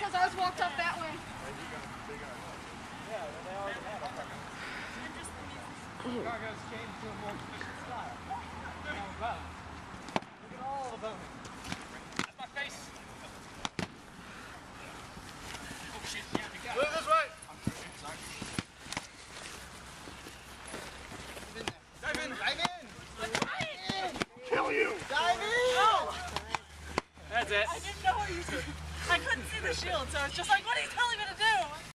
because ours walked up that way. Yeah, they already had it. Cargo's changed to a more efficient style. More balance. Look at all the boning. That's my face. Oh shit, yeah, we got it. Move this way. Sorry. Dive in. Dive in! Dive in! Kill you. Dive in! Oh! That's it. I didn't know what you did. I couldn't see the shield, so I was just like, what are you telling me to do?